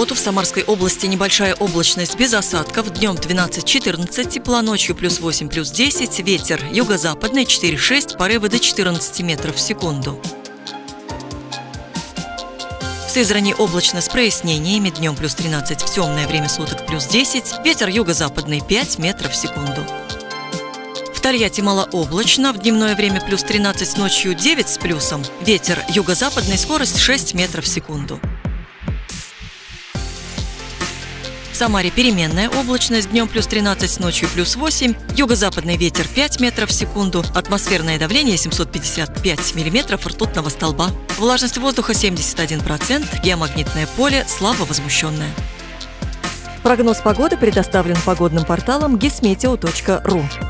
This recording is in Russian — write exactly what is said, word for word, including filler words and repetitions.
субботу в Самарской области небольшая облачность без осадков. Днем двенадцать-четырнадцать тепла, ночью плюс восемь, плюс десять. Ветер юго-западный четыре-шесть, порывы до четырнадцати метров в секунду. В Сызрани облачно с прояснениями. Днем плюс тринадцать, в темное время суток плюс десять. Ветер юго-западный пять метров в секунду. В Тольятти малооблачно. В дневное время плюс тринадцать, ночью девять с плюсом. Ветер юго-западный, скорость шесть метров в секунду. В Самаре переменная облачность. Днем плюс тринадцать, ночью плюс восемь. Юго-западный ветер пять метров в секунду. Атмосферное давление семьсот пятьдесят пять миллиметров ртутного столба. Влажность воздуха семьдесят один процент. Геомагнитное поле слабо возмущенное. Прогноз погоды предоставлен погодным порталом гисметео точка ру.